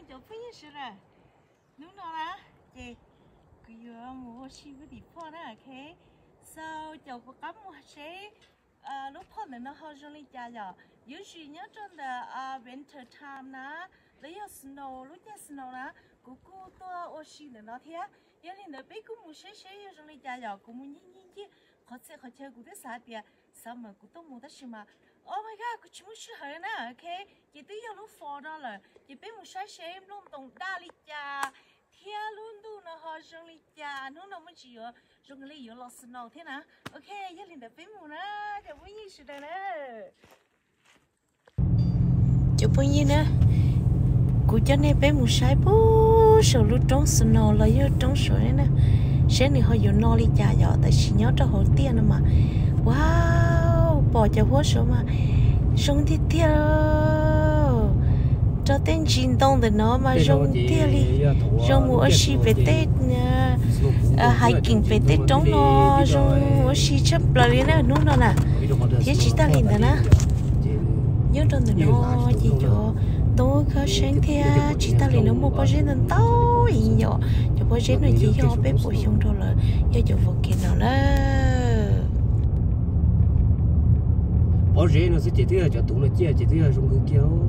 chỗ phía dưới rồi đúng nó là chị cứ giờ mua xí với đi phò đó ok sau chỗ có cắm mua xí lúc phò này nó hơi rong lên cha giờ dưới gì nhớ trong là winter time đó lấy snow lúc nhá snow đó cô tôi ô xí này nó thế giờ lên đó bé cũng mua xí rong lên cha giờ cũng mua nhìn chứ họ chơi cũng thích sao tiệt sao mà cũng tôi mua đó xí mà oh my god, cô chú muốn hơi nè, ok? Chị tới giờ lúc phò đó là chị biết một sai xem luôn tổng đa lý cha, thia luôn tu nó hơi rong lý cha, nó mới chỉ ở rong lý ở lò snow thế nào, ok? Giờ liền để biết một nè, để vui như sự đây nè. Chụp bao nhiêu nè? Cô cho nên biết một sai bố, sau lúc trong snow là giờ trong snow đấy nè, sáng này họ dùng no lý cha giờ, tại chỉ nhớ cho họ tiền nữa mà, wow. Bỏ cho phố số mà rong đi theo cho tên chín đông de nó mà rong theo đi rong mua xí về tết hai kinh về tết trong nó rong mua xí chấp lại đi nè đúng rồi nè thế chỉ ta liền đó nè nhớ trong de nó chỉ cho tôi có sáng theo chỉ ta liền nó mua bao nhiêu lần tao ý nhỏ cho bao nhiêu nó chỉ cho bé bổ sung rồi là cho chỗ vật kiện nào đó bỏ rễ nó sẽ chỉ thứ là cho tụng nó chỉ thứ là dùng cái kéo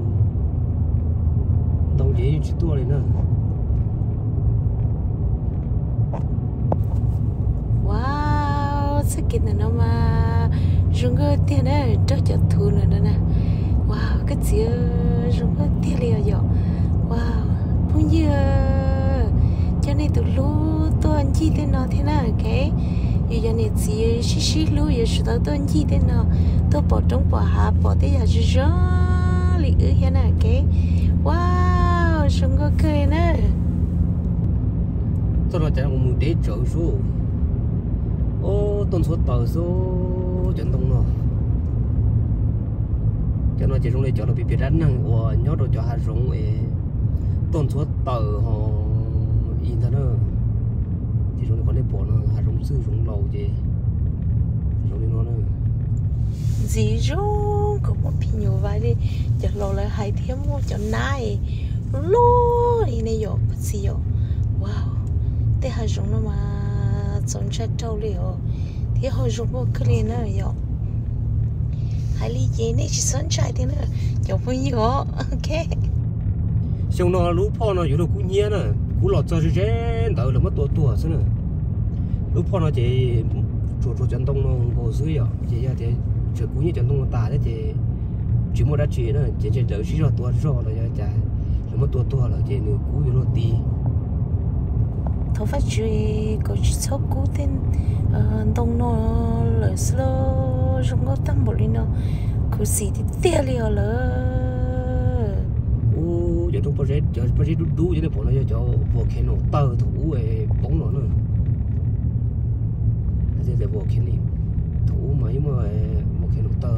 đồng rễ chỉ tua này nè wow sẽ kiện này nó mà dùng cái tiền này rất cho thu nữa nè wow cái gì dùng cái tiền này rồi wow bao nhiêu cho nên từ lúc tôi ăn chi tên nó thế nào cái giờ giờ này chỉ xí lú giờ sửa tao tôi gì thế nào tôi bỏ trong bỏ hạ bỏ tới giờ chỉ rõ lì thế nào cái wow sung có cười nè tôi nói chẳng muốn để chỗ số ô tuần số tờ số chuyển động nó cho nó chỉ trong đây cho nó bị rắn năng của nhớ đồ cho hạt giống tuần số tờ họ in thế nữa chỉ trong đây có để bỏ nó hạt giống sư giống lầu gì giống như nó nữa gì rong có một pin nhiều vậy đi chợ lầu lại hai thêm một chợ nai lô đi này rồi gì rồi wow thế hạt giống nó mà trồng trái trâu liền thì hạt giống một cái liền nữa rồi hai ly gì này chỉ sống trái thế nữa chồng vui nhiều ok xong nó lú po nóอยู่đâu cũng nhia nè cũng lọt cho rễ đỡ là mất tua xí nè lú po nó chỉ chỗ chân đông nó hồ dưới à chỉ ra thì chỗ cũng như chân đông nó tả đấy thì chỉ một đã chỉ nữa chỉ đỡ xí rồi tua rồi là chả là mất tua là chỉ nửa cúอยู่đâu tì thấu phát truy có chỉ số cú tên đông nó lợi slow trong có tăng bộ lên nó cứ xí thì tia liền lỡ giờ trong project đu cho nên bọn nó cho volcano tơ thủ bóng nó nữa thế volcano thủ mấy mà volcano tơ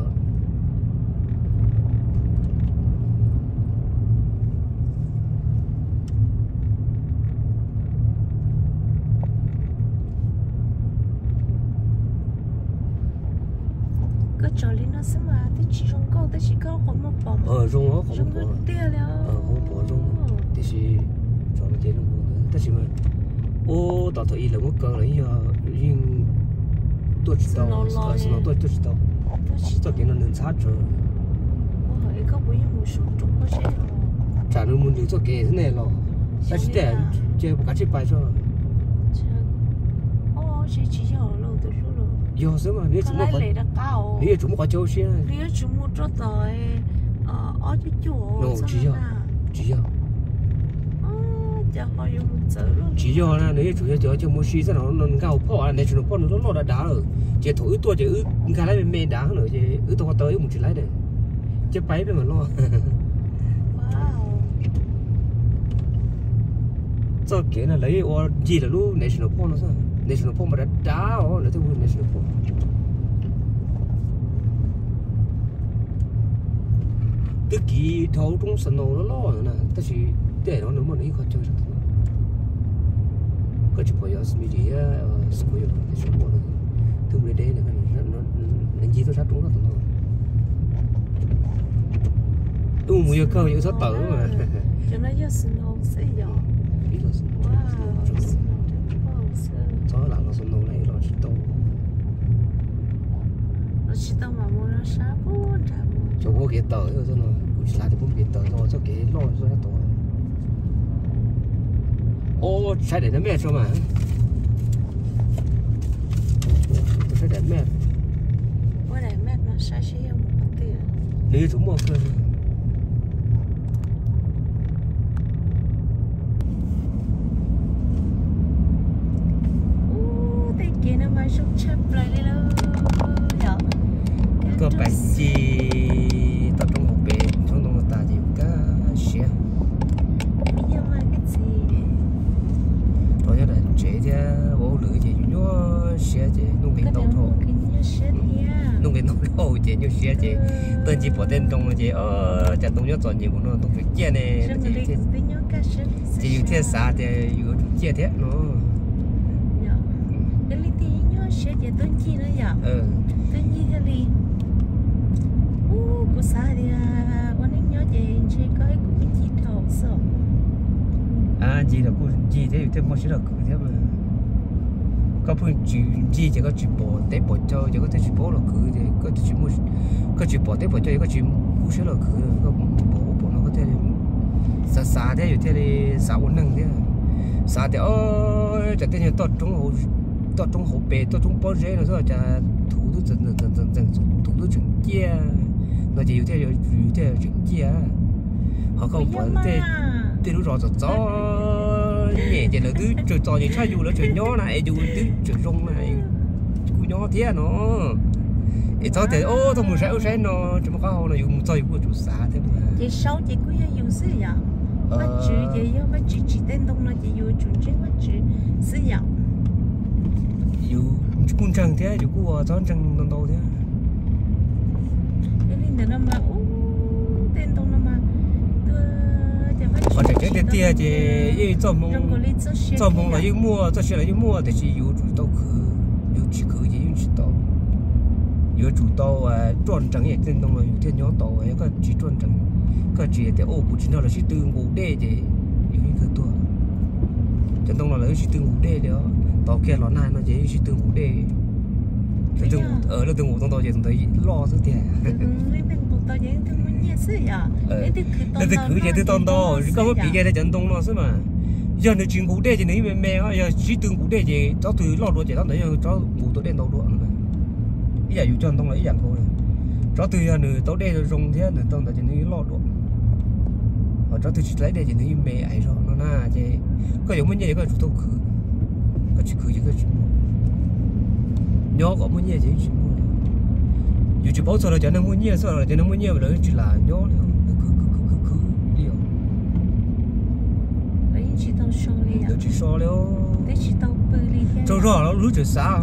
cái trò lên nó xem mà thì chỉ rong câu thì chỉ có một bò rong nó không có tia liền không bỏ rong thì chỉ cho nó chơi nó buồn thế chỉ mà ô tao thấy là một cái là riêng tôi chỉ tao tôi chỉ tao cái nó nên sát rồi ôi có bữa một số trung có chơi trả nó muốn được cho cái thế này rồi ta chỉ để chơi một cái chiếc bài rồi ô chỉ hiểu lâu từ lúc rồi giờ sớm mà nếu chúng có châu xe nếu chúng mua cho tới ở cái chỗ chỉ giờ giờ họ dùng một giờ luôn chỉ giờ là nếu chủ yếu cho mua xí nó gạo phò này chúng nó đã đá rồi chỉ thổi tua chỉ cái lấy bên đá nữa chỉ tôi tới một chỉ lấy để chế bay để mà lo cho cái là lấy ô gì là lúc national phone nó sao national phone mà đã đá rồi là tôi muốn national phone cái kỳ thấu trong sân nó lo nè ta chỉ để nó mà nó khó chơi sao có chụp bây giờ gì á school để chụp nó thường về đây này nó gì tôi sát đúng rồi tôi mua cơ những số tử mà cho nó vô snow sẽ giờ ít là wow snow thật bao sơ cho là nó snow này nó chỉ tao nó chỉ tao mà mua nó sát bốn trăm cho có cái tờ rồi nó cũng là thì cũng cái tờ rồi cho cái lo cho nó to ô sai để nó mẹ cho mà sai để mẹ bữa này mẹ nó sai sẽ không có tiền nếu chúng mua cơ kia nó mới sụp chập lại đi đâu nhở có bài gì tập trung học bể trong đó ta thì có xe bây giờ mà cái gì rồi là chế ra bộ lưỡi thì nhớ xe thì nông nghiệp tàu thổ nông nghiệp tàu thổ thì nhớ xe thì tên chỉ bỏ tên trong thì chả tông nhớ chọn nhiều nó tông phải chia này thìอยู่ที่สาthìอยู่chia thế nó cái lý thì nhớ sẽ để tôi chi nữa nhở tôi chi cái gì cô xã thì con ấy nhớ để chơi cái cũng chi thầu sợ gì là cô gì thế thì mọi sự là cứ thế mà có phương gì chỉ có chỉ bỏ để bỏ cho chỉ có thể chỉ bỏ là cứ thì có chỉ mua có chỉ bỏ để bỏ cho có chỉ cú sẽ là cứ có bỏ nó có thể xa thếอยู่thế xã ổn định thế xã thìจะเป็นอย่างตัว中后背ตัว中包热了时候就土都整土都整结那就有点整结họ không phải thế lúc rồi nhẹ thì là thứ trò gì sao dù là chuyện nhỏ này dù thứ chuyện rong này cú nhỏ thế nó thì cho thì thôi mình sẽ nó chỉ một cái hồ là dùng chơi của chủ xã thế mà chị sáu chị cũng dùng sử dụng bắt chữ chị yêu bắt chữ chỉ tên đông nó chị dùng chuẩn chính bắt chữ sử dụng dù cũng chẳng thế dù cũng cho chẳng đâu thế nên là nó mà tên đông nó mà họ chỉ cái tiền thì trong mong là yêu mua cho xe là yêu mua thì chỉ yêu chủ tàu khử yêu chỉ khử gì yêu chỉ tàu yêu chủ tàu tròn trắng vậy tên đông là yêu thiên nhỏ tàu ấy có chỉ tròn trắng có chỉ để ô cũng chỉ nó là chỉ từ ngủ đê thì yêu cái tua tên đông là chỉ từ ngủ đê đó tàu kia nó này nó chỉ từ ngủ đê ở là từ ngủ trong tàu chỉ thấy lo rất tiền nên từ cứ vậy từ tàu đó có một bị cái này chấn động nó xí mà giờ nó chuyển ngủ đê thì nếu mẹ giờ chỉ từ ngủ đê thì cháu từ lo đuổi chỉ tao thấy cháu ngủ tối đêm tàu đuổi mà bây giờ chấn động là ý dạng thôi cháu từ giờ nửa tối đêm rồi rong thế nửa tàu là chỉ nếu lo đuổi cháu từ chỉ lấy đê chỉ nếu mẹ ấy rồi nó na chứ có giống như vậy có chủ tàu khử có chỉ khử chứ có nhỏ có muốn gì chứ dù chỉ bảo sao là cho nó muốn nhiều sao là cho nó muốn nhiều mà nó chỉ là nhỏ thôi cứ đi rồi lấy chỉ tao so đi à chỉ so léo để chỉ tao bự đi theo cho rõ nó lú chỉ xa ha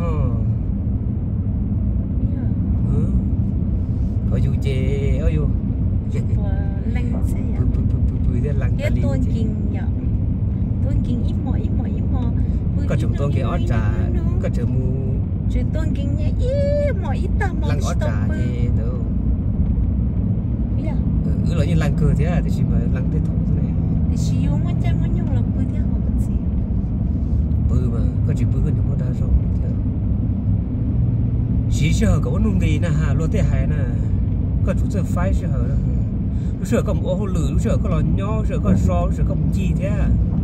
ở dù chè ở dù lăng sẽ bự thế lăng cái tuôn kinh nhở tuôn kinh ít mỏi có chụp tuôn cái ót trà có chụp mu chuyện tuôn kinh nhẹ ít mỏi ít tao mỏi lăng ót trà thì đâu là như lăng cơ thế à thì chỉ mà lăng thế thổ thế này thì chỉ dùng một trăm một nhung là bự thế họ vẫn gì bự mà có chỉ bự hơn những món đa rộng thế chỉ sợ có nung gì nè hà luôn thế hay nè có chủ sợ phái sợ hở lúc sợ có một ô lử lúc sợ có lò nhỏ sợ có so lúc sợ có một chi thế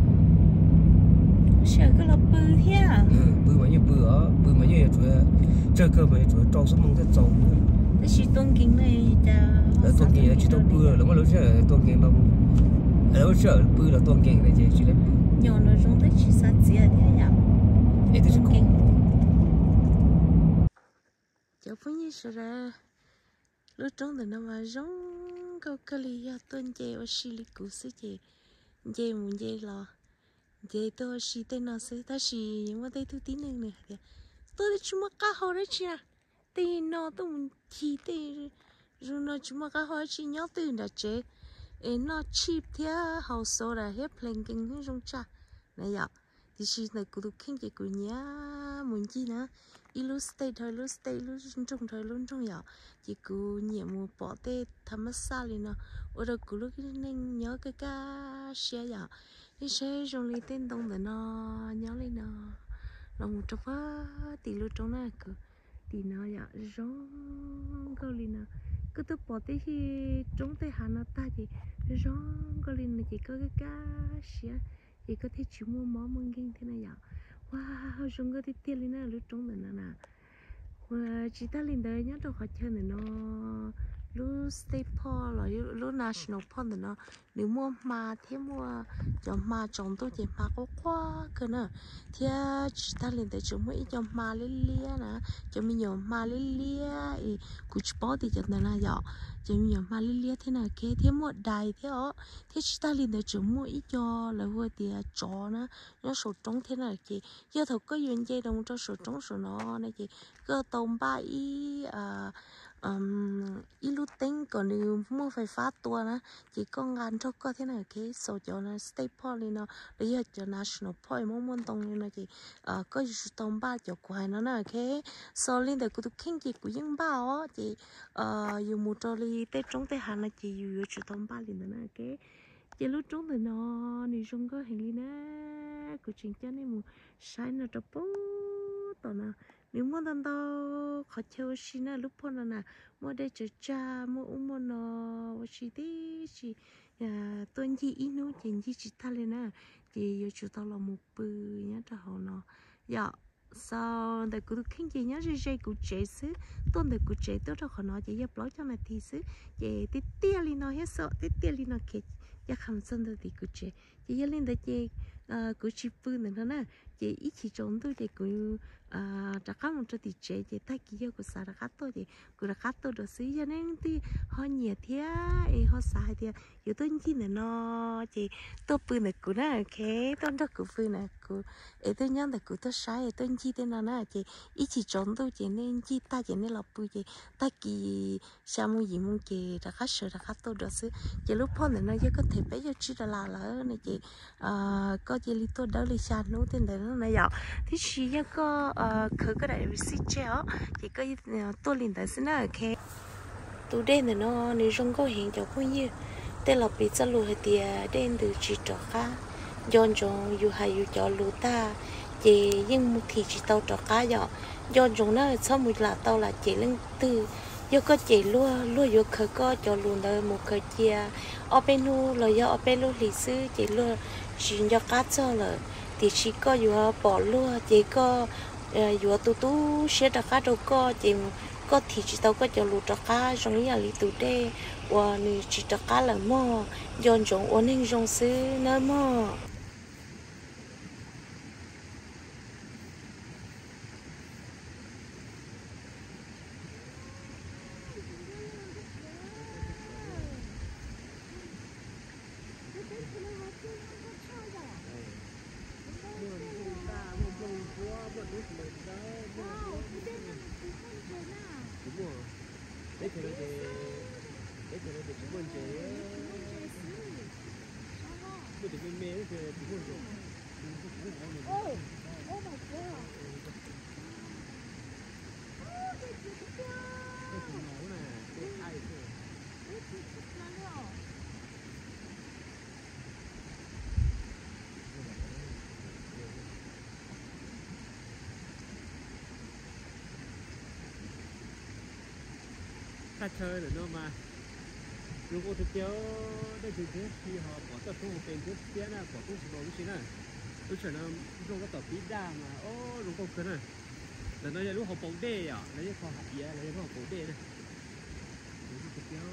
sợ cái là bự thế à bự mà như bự mà như chơi cơ mà chủ trâu xuống mông thế trâu thế chỉ tuôn kinh này là tuôn kinh là chỉ tao bự rồi mà lúc sợ tuôn kinh đâu lúc sợ bự là tuôn kinh này chỉ là nhỏ nó giống tới chỉ sát gì thế nhỉ ấy thì kinh cháu phải như sợ ra lúc trong thì nó mà giống câu cái lý do tuôn chơi ở xí lý cũ xí chơi muốn chơi lo chơi tôi xí tên nó xí ta xí nhưng mà đây tôi tí nữa thì tôi đi chung cá hồ đấy chị à thì nó tôi muốn chỉ thì rồi nó chung cá hồ chị nhớ từ đã chế nó cheap thế hậu số là hết planking cái trong cha này ạ thì chị này cũng được kinh chị của nhá muốn chi nữa illustrate lúc trong giờ chỉ cứ nhiệm một bỏ tê thầm xa lên nó ở đâu cứ lúc nên nhớ cái cá xe giờ cái xe trong lấy tên đông để nó nhớ lên nó một trong á thì lúc trong này cứ thì nó giờ rong cái lên nó cứ tôi bỏ tê khi trong tê hà nó ta thì rong cái lên nó chỉ có cái cá xe chỉ có thể chịu mua món măng kinh thế này giờ wow rong cái tiền lên nó lúc trong này nè chỉ ta lên đây nhớ đâu khỏi chơi này nó lu state park rồi lu national park này nó nếu mua mà thêm mua cho mà trồng tôi chỉ mà có quá cơ nữa thì chỉ ta lên đây chúng mới cho mà lấy lia nè cho mình nhiều mà lấy lia cũng bỏ thì cho nên là giờ cho mình nhiều mà lấy lia thế nào kia thêm mua đài thế ó thì chỉ ta lên đây chúng mới cho là vừa thì chó nó sổ trống thế nào chị giờ thật có duyên dây đồng cho sổ trống sổ nó này chị cơ tông ba lúc tính còn nếu mua phải phát tua nữa chỉ có ngàn cho có thế này cái số cho nó state park này nó bây giờ cho national park muốn tông như nó chỉ có sự tông ba cho quài nó là cái số lên để cũng kinh济của những bao á chị dùng một trò li tết trong tết hàng là chỉ dùng sự tông ba lên nó cái chỉ lúc trong thì nó đi trong có hình như nè của chính cho nên một sai nó cho bố tao nè nếu muốn tao khó chơi xin nè lúc phong nè mua đây chơi cha mua mua nó chỉ tí chỉ tuần gì ít nữa chỉ ta lên nè chỉ giờ chúng tao là một bự nhá cho họ nó dạ sau để cứ kinh gì nhá rồi cứ chế xứ tuần để cứ chế tốt cho họ nó chỉ giúp lối cho này thì xứ chỉ tí tia li nó hết sợ tí tia li nó kẹt ya khăm sân được thì cứ chế chỉ lên đây chỉ cứ chỉ bự nữa nè chỉ ít chỉ trốn thôi chỉ cứ chắc chắn một chút thì chế chỉ tay kia của sao đã cắt tôi thì cứ đã cắt tôi được xí cho nên thì họ nhiệt thế họ xài thì giờ tôi chỉ là nó chỉ tôi bự này cứ nè cái tôi đó cứ bự này cứ tôi nhớ là cứ tôi xài tôi chỉ tên là nè chỉ ít chỉ trốn tôi chỉ nên chỉ tay chỉ nên là bự chỉ tay kia sao muốn gì muốn kia đã cắt sợi đã cắt tôi được xí chỉ lúc phong này nó chỉ có thể bây giờ chỉ là này chỉ có chỉ lý tôi đỡ lý sao nó tên đấy nó này dạo thì chỉ có khởi cái đại receipt chéo chỉ có tôi liền tại xin là cái tôi đen thì nó nếu không có hiện cho bao nhiêu tên là bị trả lùi thì đen từ chỉ trọ cá dọn dọn dù hay dù cho lùi ta chỉ nhưng một thì chỉ tàu trọ cá dọn dọn nó sau một là tàu là chỉ lên từ do có chỉ luôn vô khởi có cho luôn đời một khởi chia ở bên nu là do ở bên nu lịch sử chỉ luôn chỉ cho cá cho là thì chỉ có dù bỏ luôn chỉ có dù tu sẽ đặt cá đâu có thì chỉ tao có cho lụt cá trong những lý tụ đây và nếu chỉ đặt cá là mò dọn dọn ổn định trong xứ nơi mò đấy thì nó để chúng mình chế tôi để bên mé thì chúng mình oh my god ta chơi rồi nó mà如果thực tế đây thực tế khi họ bỏ tập trung tiền trước tiên là bỏ công số cái này tôi chuẩn là dùng cái tập tí đa mà ô dùng công cái này là nó lúc họ bầu đê à lấy cái kho hạt dẻ lấy cái họ bầu đê này thực tế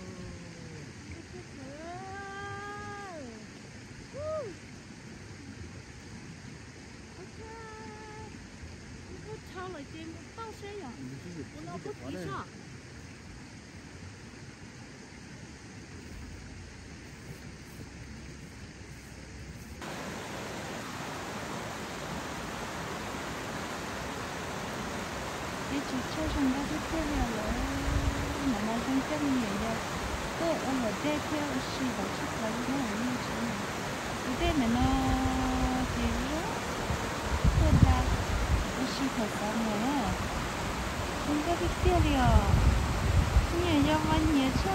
thao lại trên bao xe à nó có tí sao chỉ chơi trong đó cái chơi là mà nó không chơi nhiều đâu tôi ở ở đây theo sự bảo sức là nó như thế này cái đây là nó chỉ tôi ra xí thật sao nữa không có biết tiêu đi à nhiều do văn nhiều chứ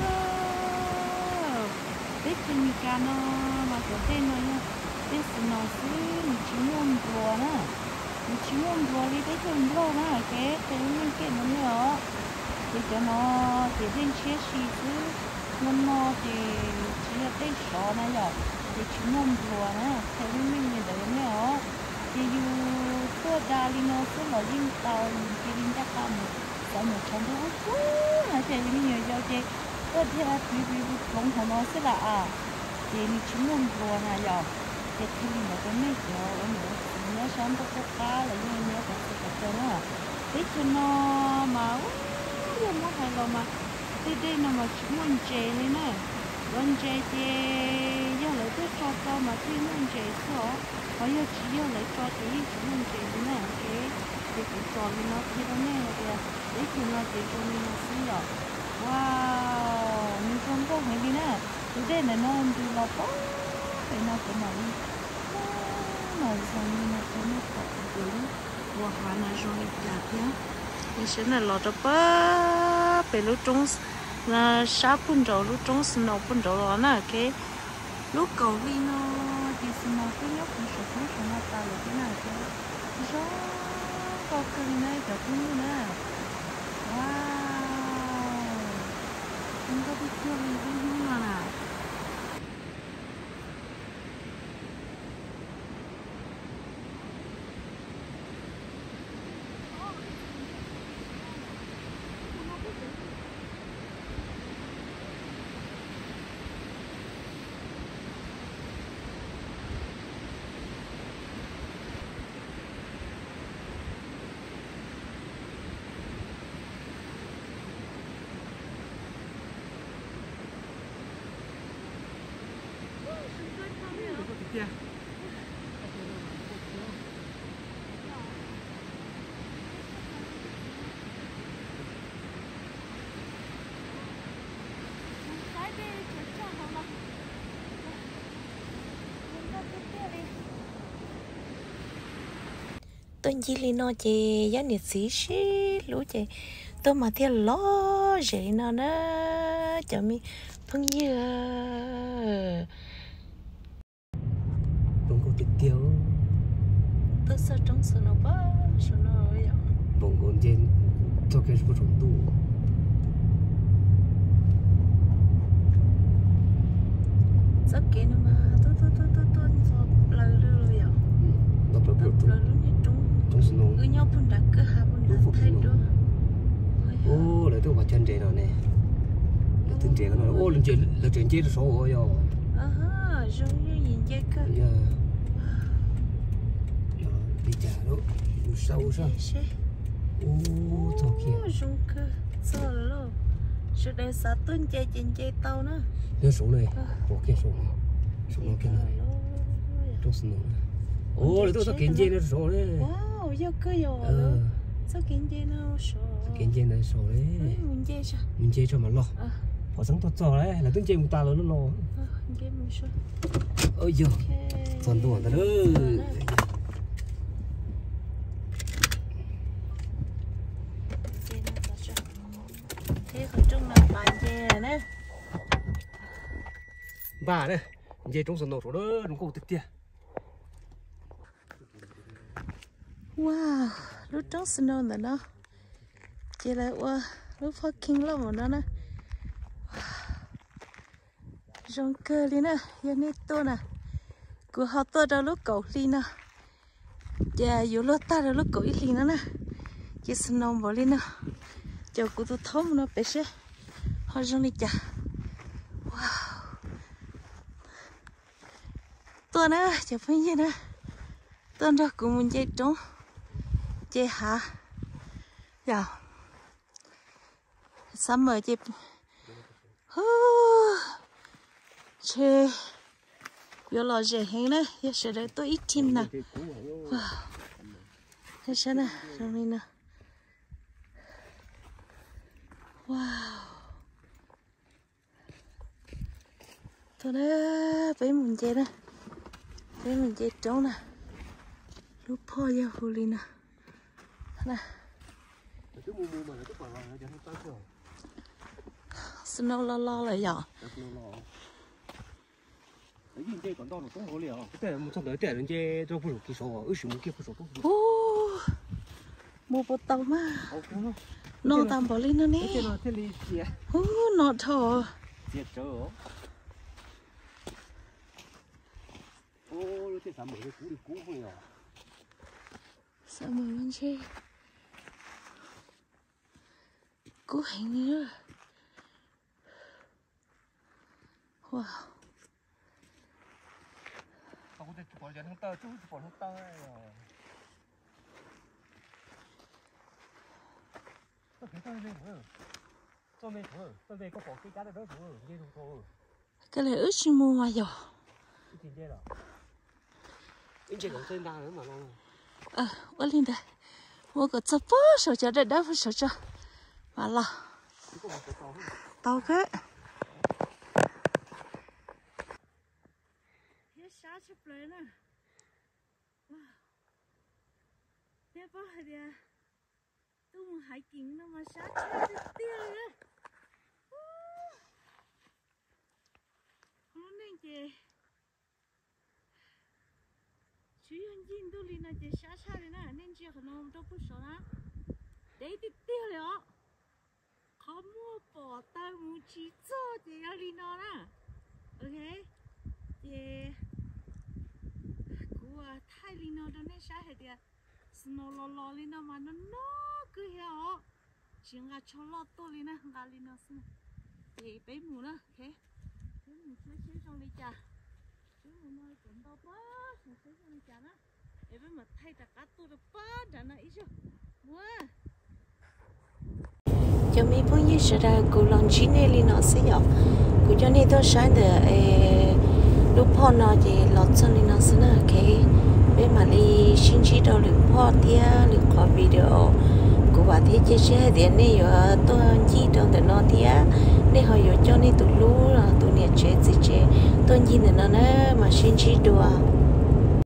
biết chừng như cá nó mà có tên nó nha biết sự nó xứ mình chỉ muốn đùa nữa mình chỉ muốn đùa đi tới chừng lâu nữa cái những cái nó nữa thì cho nó thì thêm chia sẻ chứ nó thì chỉ là tên số này rồi thì chỉ muốn đùa nữa theo mình như vậy nữa thì dù tôi đã đi nó tôi là riêng tàu thì riêng chắc là một trăm đô là thì mình nhiều giao chị tôi thì là bị không thằng nó sẽ là thì mình chỉ muốn đùa này rồi thì khi mình có mấy chỗ nữa nhớ sáng tôi có cá là nhớ có sự thật nữa thế cho nó mà không có hay đâu mà đây nó mà chỉ muốn chơi này nè muốn chơi thì giờ lấy tôi cho mà thì muốn chơi thôi bây giờ chỉ lấy cho thì chỉ muốn chơi nè cái thì cho nó thì nó nè để khi nó thì cho nó xí rồi wow mình không có hay đi nè từ đây này nó đi vào có thì nó cũng mà xong nó cũng có cái wow nó rồi chặt nhá mình sẽ là lọt bớt về lúc trống là 6 phút rồi lúc trống 9 phút rồi nè cái lúc cầu đi nó thì nó cứ nhóc cũng sợ nó ta được cái nào chứ gió có cơn này cả cũng nữa wow không có biết chưa mình cũng không mà nào Yeah. tôi chỉ li nó chị giá nhiệt xí xí lũ chị tôi mà theo lo gì nó đó cho mi phong dưa bông có trực tiêu tôi sợ trong sợ nó bớt sợ nó vậy bông còn trên cho cái số trộn tủ rất kỹ nữa mà tôi sợ lời rồi vậy nó phải biểu trộn lời luôn như trong sân nông cứ nhau phun đặc cứ hai phun đặc thay đổi ô lại tôi vào chân trẻ nào nè là chân trẻ nó ô lên chơi là chuyện chơi là số rồi giống như nhìn chơi cơ đi trả đó sâu sao ô thằng kia giống cơ sao rồi sự đây sát tuần chơi trên tàu nữa cái số này có cái số nó kia này trong sân nông ô lại tôi sao kiến chơi nó số đấy wow giờ cơ rồi sao kiến chơi nó số kiến chơi nó số đấy mình chơi cho mà lo họ sống tốt rồi đấy là tiếng chơi một ta lớn nó lo ôi giời toàn tuần ta nữa thế còn trong là bàn chè này bà đây chơi trong sân nổ số đó đúng không thực tiệt wow lúc trong snow là nó chỉ là wow lúc fucking lắm mà nó nè rong cơ đi nè giờ này tôi nè của họ tôi đâu lúc cầu đi nè giờ dù lúc ta đâu lúc cầu ít đi nữa nè chỉ snow bỏ đi nè giờ của tôi thấm nó bé xe họ rong đi chả wow tôi nè chả phải gì nè tôi đâu cũng muốn chơi trống chơi hả giờ sắm mờ chơi chơi giờ lo chơi hết nè giờ sẽ để tôi ít tin nè wow thế sao nè trong này nè wow tôi đã phải mình chơi nè phải mình chơi trống nè lúc phô giờ phù li nè nè cái mù mù mà nó cứ bảo là nó không tới rồi snow lo lại giờ cái gì đây còn to nó cũng hổ liều cái này một trong đấy tiền chơi cho phụ cái số ở sử một kia phụ số cũng mua bột tàu mà nó tạm bỏ lên nữa nè nó thò diệt trở ô cái sản phẩm cái cũ không nhỉ sao mà anh chơi cũ hình như wow không có chụp vào không tơ chú chụp vào không tơ cái này ướt xì mua mà giờ ở lên đây mua cái chắp bó sầu cho đây đó phải sầu cho mà là tao cái sáng chụp lên nè thế bao giờ đi tôi muốn hái kính nó mà sáng chụp tiêu rồi nó nên chị chú yên nhìn tôi lên là chị sáng lên nè nên chị không nông đâu có sợ đó đấy thì tiêu rồi không mua bỏ tay mua chỉ cho chị ở lên nó nè ok chị của thay lên nó đó nên sáng hết đi snow lo lên nó mà nó cứ hiểu chỉ ngã cho lo tôi lên nè ngã lên nó xin thì bé mù nữa ok bé mù sẽ trong đi chả bé mù nói chuyện đâu quá sẽ trong đi chả đó để bé mà thay tất cả tôi được quá đã nói ít chưa mua cho mấy bữa như sẽ ra cụ lòng chín này lên nó sẽ hiểu cụ cho nên tôi sáng được lúcพ่อ nó chỉ lọt chân lên nó sẽ là cái bên mà đi xin chỉ đâu đượcพ่อ tia được có video cụ bảo thế chia sẻ điện này rồi tôi chỉ đâu được nó tia nên họ rồi cho nên tụi lú là tụi nhiệt chế gì chế tôi nhìn được nó mà xin chỉ đùa